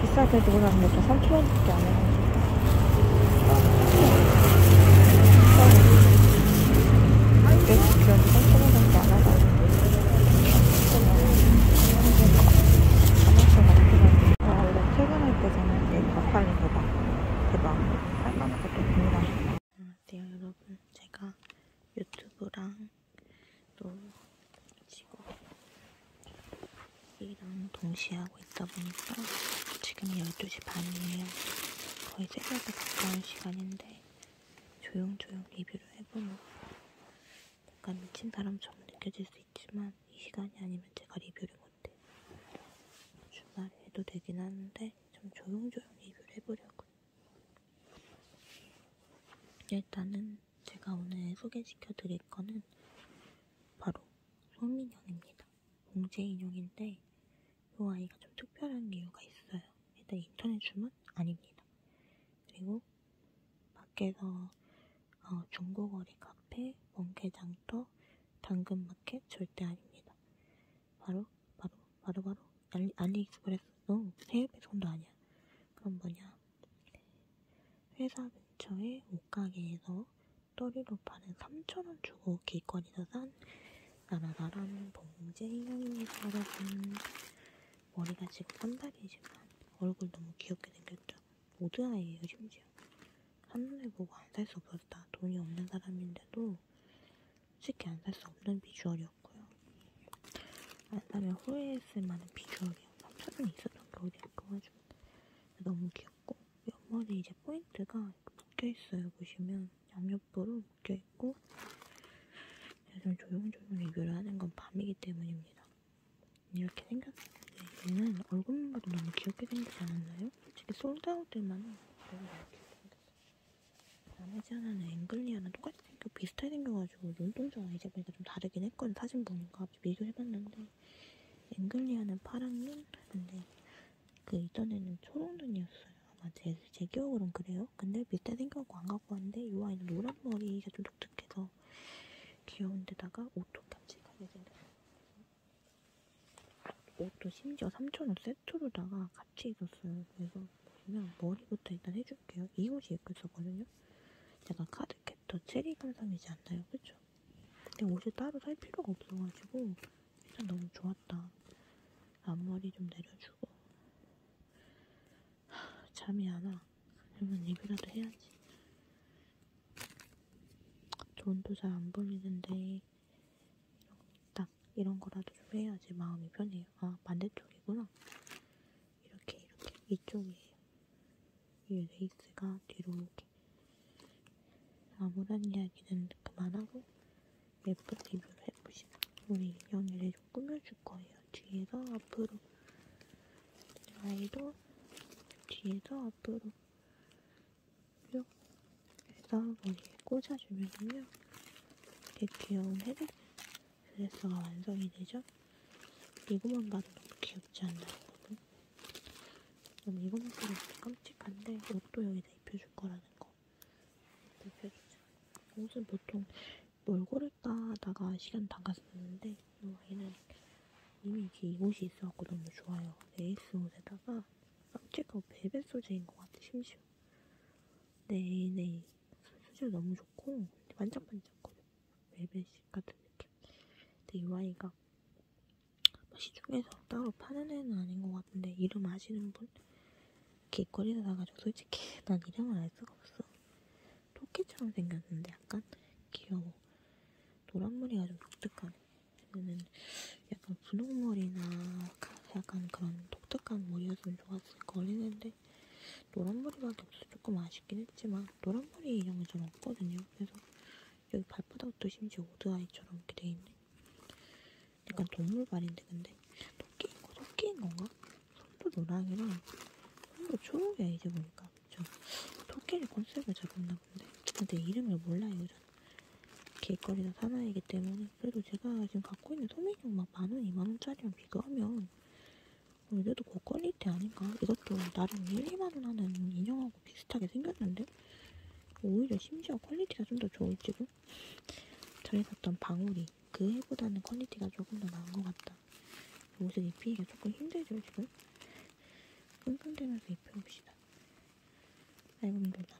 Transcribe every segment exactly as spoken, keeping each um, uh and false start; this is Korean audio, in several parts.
비싸게 들고 다니니까 삼천 원밖에 안 해가지고. 육백십 킬로그램 삼천 원밖에 안 하다. 아, 원래 퇴근할 때잖아. 얘 다 팔린 거 봐. 대박. 할만한 것도 궁금하네. 안녕하세요, 여러분. 제가 유튜브랑 또 직업이랑 동시에 하고 있다 보니까 지금 열두 시 반이에요. 거의 새벽에 가까운 시간인데 조용조용 리뷰를 해보려고. 약간 미친 사람처럼 느껴질 수 있지만 이 시간이 아니면 제가 리뷰를 못해요. 주말에 해도 되긴 하는데 좀 조용조용 리뷰를 해보려고. 일단은 제가 오늘 소개시켜 드릴 거는 바로 송민영입니다. 봉제 인형인데 이 아이가 좀 특별한 이유가 있어요. 일단 인터넷 주문 아닙니다. 그리고 밖에서 어, 중고거래 카페, 원개장터, 당근마켓 절대 아닙니다. 바로 바로 바로 바로 알리, 알리익스프레스. 어, 해외 배송도 아니야. 그럼 뭐냐? 회사 근처에 옷가게에서 떠리로 파는 삼천 원 주고 길거리에서 산 나라라라는 봉제 인형입니다, 여러분. 머리가 지금 한 달이지만 얼굴 너무 귀엽게 생겼죠? 모드아이예요, 심지어. 한눈에 보고 안 살 수 없었다. 돈이 없는 사람인데도 솔직히 안 살 수 없는 비주얼이었고요. 안 사면 후회했을 만한 비주얼이에요. 삼천 원이 있었던 게 어디야, 그거가지고. 너무 귀엽고, 옆머리 이제 포인트가 묶여있어요. 보시면 양옆으로 묶여있고. 좀 조용조용 리뷰를 하는 건 밤이기 때문입니다. 이렇게 생겼는데 얘는 얼굴만 봐도 너무 귀엽게 생기지 않았나요? 솔직히 솔드아웃들만은 너무 귀엽게 생겼어요. 나머지 하나는 앵글리아랑 똑같이 생겨 비슷하게 생겨가지고 눈동자 이제 보니까 좀 다르긴 했거든. 사진 보니까 비교해봤는데 앵글리아는 파란 눈, 근데 그 이전에는 초록 눈이었어요. 아마 제, 제 기억으로는 그래요. 근데 비슷하게 생겨갖고 안 갖고 왔는데 이 아이는 노란 머리가 좀 독특해서 귀여운데다가 옷도 깜찍하게 생겼어요. 옷도 심지어 삼천 원 세트로다가 같이 있었어요. 그래서 보시면 머리부터 일단 해줄게요. 이 옷이 예뻤었거든요. 약간 카드캡터 체리 감성이지 않나요? 그쵸? 근데 옷을 따로 살 필요가 없어가지고 일단 너무 좋았다. 앞머리 좀 내려주고. 하, 잠이 안 와. 그러면 리뷰라도 해야지. 돈도 잘 안 벌리는데 딱 이런 거라도 좀 해야지 마음이 편해요. 아, 반대쪽이구나. 이렇게 이렇게 이쪽이에요. 이 레이스가 뒤로 이렇게. 아무런 이야기는 그만하고 예쁜 리뷰를 해보시고 우리 인형이를 좀 꾸며줄 거예요. 뒤에서 앞으로, 아이도 뒤에서 앞으로 쭉 해서 머리에 꽂아주면요 이렇게 귀여운 헤드드레스가 완성이 되죠. 이거만 봐도 너무 귀엽지 않나요, 여러분? 그럼 이거만 봐도 깜찍한데 옷도 여기다 입혀줄 거라는 거. 입혀주자. 옷은 보통 몰골을 따다가 시간 다 갔었는데 이 아이는 이미 이 옷이 있어갖고 너무 좋아요. 레이스 옷에다가 깜찍하고 벨벳 소재인 것 같아. 심지어 네네 소재 너무 좋고 반짝반짝거려. 벨벳 같은 느낌. 근데 이 아이가 시중에서 따로 파는 애는 아닌 것 같은데 이름 아시는 분? 길거리에서 사가지고 솔직히 난 이름을 알 수가 없어. 토끼처럼 생겼는데 약간 귀여워. 노란머리가 좀 독특하네. 얘는 약간 분홍머리나 약간 그런 독특한 머리였으면 좋았을 걸 했는데 노란머리밖에 없어서 조금 아쉽긴 했지만 노란머리 인형은 전 없거든요. 그래서 여기 발바닥도 심지어 오드아이처럼 이렇게 돼있네. 약간 동물발인데 근데 토끼인 거 토끼인 건가? 손도 노랑이랑 손도 초록이야 이제 보니까. 그쵸? 토끼를 컨셉을 잡았나 본데 근데 이름을 몰라요. 저는 길거리에서 사나이기 때문에. 그래도 제가 지금 갖고 있는 소민형 막 만원, 이만원짜리랑 비교하면 그래도 고퀄리티 아닌가? 이것도 나름 일, 이만원 하는 인형하고 비슷하게 생겼는데 오히려 심지어 퀄리티가 좀 더 좋을지도? 전에 샀던 방울이 그 해보다는 퀄리티가 조금 더 나은 것 같다. 옷을 입히기가 조금 힘들죠 지금? 끙끙대면서 입혀봅시다. 아이고 힘들다.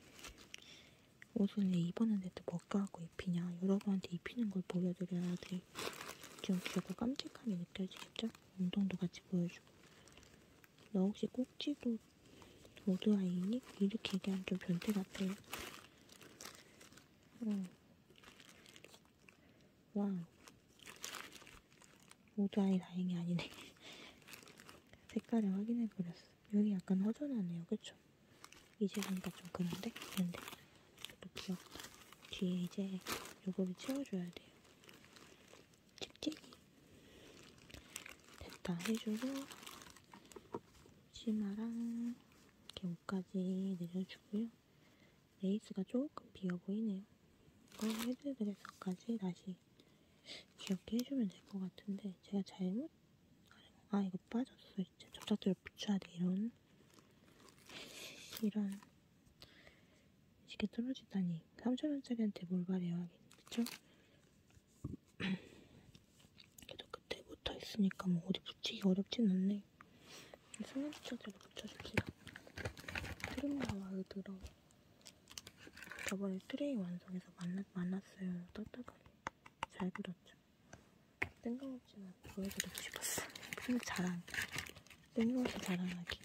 옷을 내 입었는데도 벗겨갖고 입히냐. 여러분한테 입히는 걸 보여드려야지 좀 귀엽고 깜찍함이 느껴지겠죠? 운동도 같이 보여주고. 너 혹시 꼭지도 모드아이니? 이렇게 얘기하면 좀 변태 같아요. 어. 와, 모드아이 다행이 아니네. 색깔을 확인해버렸어. 여기 약간 허전하네요, 그쵸? 이제 보니까 좀 그런데? 근데 또 귀엽다. 뒤에 이제 요거를 채워줘야 돼요. 찍찍이 됐다 해주고 치마랑 이렇게 옷까지 내려주고요. 레이스가 조금 비어 보이네요. 이거 헤드드레서까지 다시 귀엽게 해주면 될 것 같은데 제가 잘못 아 이거 빠졌어. 진짜 접착제를 붙여야 돼. 이런 이런 쉽게 떨어지다니. 삼천 원짜리한테 뭘 바래요 하긴. 그쵸? 그래도 끝에 붙어있으니까 뭐 어디 붙이기 어렵진 않네. 수면 접착제를 붙여줍시다. 트림나와 들어. 저번에 트레이 완성해서 만났, 만났어요. 떳떳하게. 잘 그렸죠? 뜬금없지만 보여드리고 싶었어. 근데 자랑. 뜬금없이 자랑하기.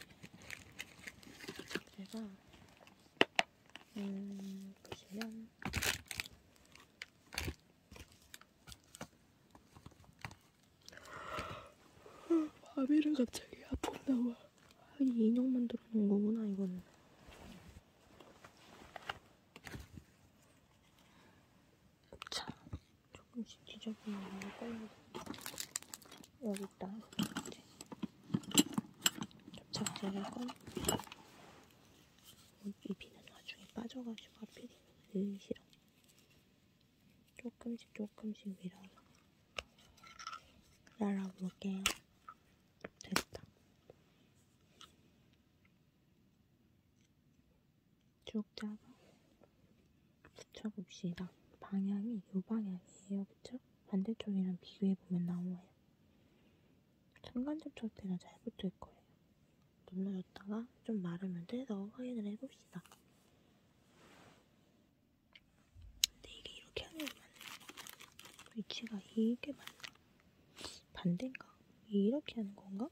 제가 음... 보시면 바비를 갑자기 아픔 나와. 이 인형 만들어 놓은 거구나 이거는. 자, 조금씩 뒤져보면 나올 거예요. 여기 있다. 접착제를 꺼내. 이 비는 나중에 빠져가지고 하필이면 으 싫어. 조금씩 조금씩 밀어서 날아볼게요. 됐다. 쭉 짜서 붙여봅시다. 방향이 이 방향이에요. 그쵸? 반대쪽이랑 비교해보면 나와요. 순간접착제가 잘 붙을 거예요. 눌러줬다가 좀 마르면 떼서 확인을 해봅시다. 근데 이게 이렇게 하는 게 맞나? 위치가 이게 맞나? 반대인가? 이렇게 하는 건가?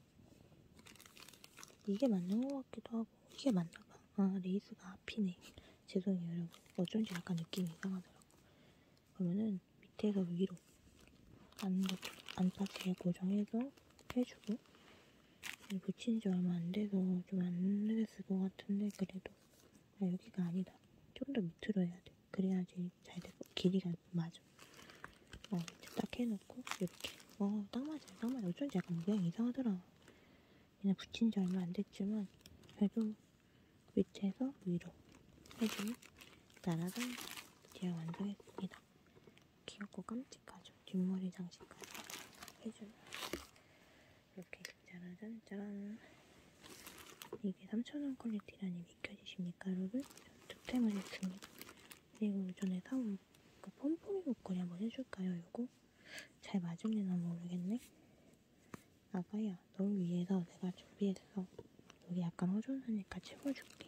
이게 맞는 것 같기도 하고 이게 맞나봐. 아 레이스가 앞이네. 죄송해요 여러분. 어쩐지 약간 느낌이 이상하더라고. 그러면은 밑에서 위로 안쪽 안쪽에 고정해서 해주고 붙인 지 얼마 안 돼서 좀 안 됐을 것 같은데 그래도 아, 여기가 아니다. 좀 더 밑으로 해야 돼. 그래야지 잘 되고 길이가 맞아. 어 이제 딱 해놓고 이렇게 어 딱 맞아요. 딱 맞아. 어쩐지 약간 모양이 이상하더라. 그냥 붙인 지 얼마 안 됐지만 그래도 밑에서 위로 해주면 따라단 드디어 완성했습니다. 귀엽고 깜찍하죠. 뒷머리 장식까지 해주면 이렇게 짜라잔짠. 이게 삼천 원 퀄리티라니 믿겨지십니까 여러분? 득템을 했습니다. 그리고 전에 사온 그 폼폼이 목걸이 한번 해줄까요? 이거? 잘 맞을려나 모르겠네. 아가야 널 위해서 내가 준비했어. 여기 약간 허전하니까 채워줄게.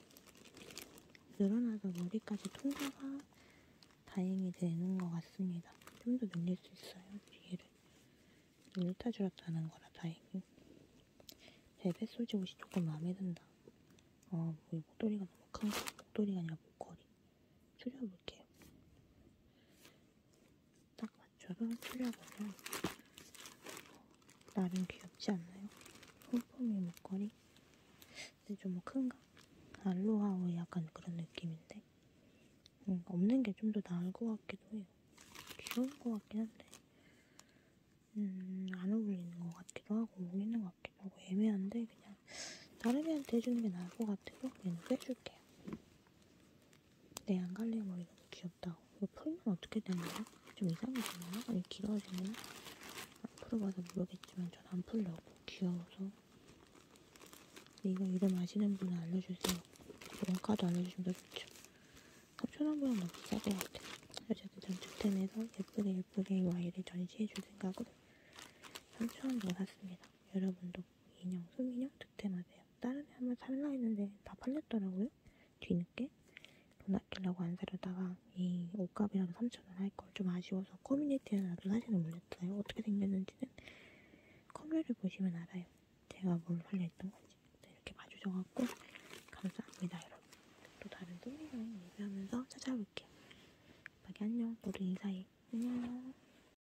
늘어나서 머리까지 통과가 다행히 되는 것 같습니다. 좀 더 늘릴 수 있어요. 뒤를 울타 줄었다는 거라 다행히. 벨벳소재 옷이 조금 마음에 든다. 어, 뭐 목도리가 너무 큰가? 목도리가 아니라 목걸이. 추려볼게요. 딱 맞춰서 추려보면 나름 귀엽지 않나요? 폼폼이 목걸이. 근데 좀 뭐 큰가? 알로하의 약간 그런 느낌인데 음, 없는 게 좀 더 나을 것 같기도 해요. 귀여운 것 같긴 한데 음, 안 어울리는 것 같기도 하고 어울리는 것 같기도 하고 애매한데 그냥 다른 애한테 해주는 게 나을 것 같아서 얘는 빼줄게요. 내 안갈래 머리 너무 귀엽다. 이거 풀면 어떻게 되나요? 좀 이상해지나요? 아니 길어지면 앞으로 봐서 모르겠지만 전 안 풀려고 귀여워서. 이거 이름 아시는 분은 알려주세요. 원가도 알려주시면 더 좋죠. 삼천 원보다 너무 비쌀 것 같아. 어쨌든 전 득템해서 예쁘게 예쁘게 이 아이를 전시해줄 생각으로 삼천 원 주고 샀습니다. 여러분도 인형, 소민형 득템하세요. 다른 애 한번 살라 했는데 다 팔렸더라고요. 뒤늦게. 돈 아끼려고 안 사려다가 이 옷값이라도 삼천 원 할 걸 좀 아쉬워서 커뮤니티에 나도 사진을 올렸어요. 어떻게 생겼는지는 컴퓨를 보시면 알아요. 제가 뭘 살려 했던 건지. 네, 이렇게 봐주셔갖고 감사합니다, 여러분. 또 다른 소민형 리뷰하면서 찾아올게요. 박이 안녕. 너도 인사해. 안녕.